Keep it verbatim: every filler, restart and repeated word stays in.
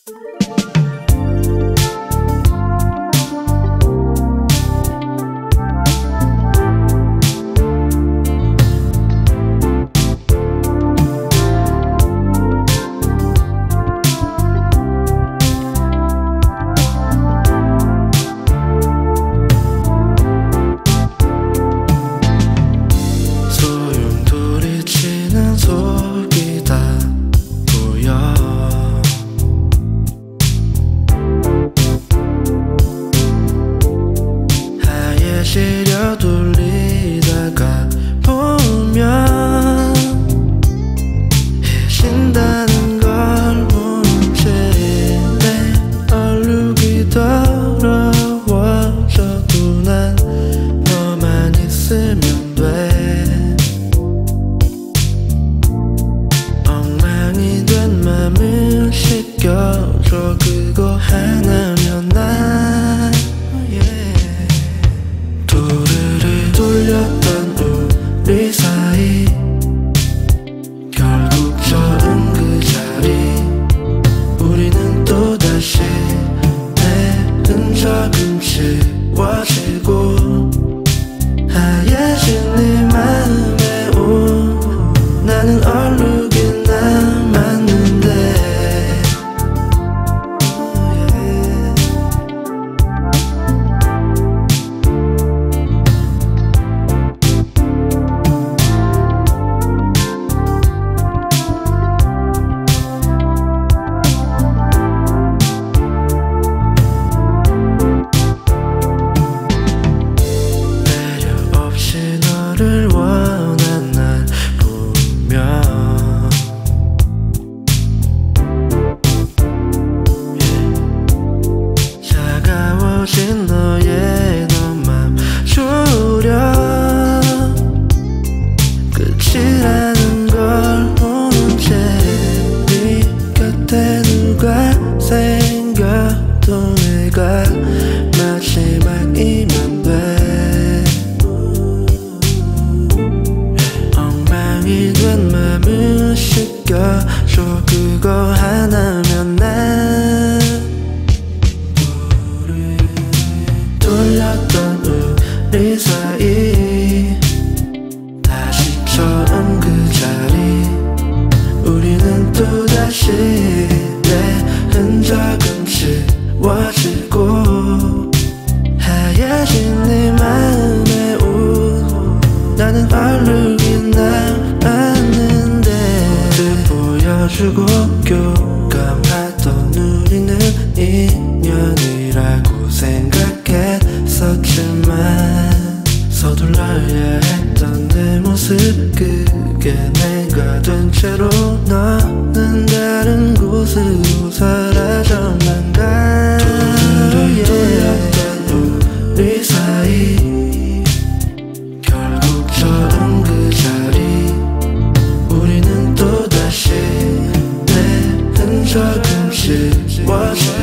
시려 돌리다가 보면 해진다는 걸 모른 채 내 얼룩이 더러워져도 난 너만 있으면 돼. 엉망이 된 맘을 씻겨줘. 그거 하나면 난 돌렸던 우리 사이 결국 처음 그 자리 우리는 또다시 내 흔적은 지워지고 하얘진 네 마음에 오 나는 얼룩이 남았는데 너를 원한 날 보면 차가워진 너의 너만 졸여 끝이라는 걸 모른 채 네 곁에 누가 생겨도 내가 마지막이면 돼. 엉망이 된 맘을 씻겨줘. 그거 하나면 난 돌렸던 우리 사이 다시 처음 그 자리 우리는 또다시 내 흔적은 지워지고 하얘진 네 마음에 오 나는 얼룩이 남았는데 모두 보여주고 교감하던 우리는 인연이라고 생각했었지만 서둘러야 했던 내 모습 그게 내가 된 채로 너는 다른 곳으로 사라져만 가. 두드려 돌렸던 우리 사이 결국 처음 그 자리 우리는 또다시 내 흔적은 지워져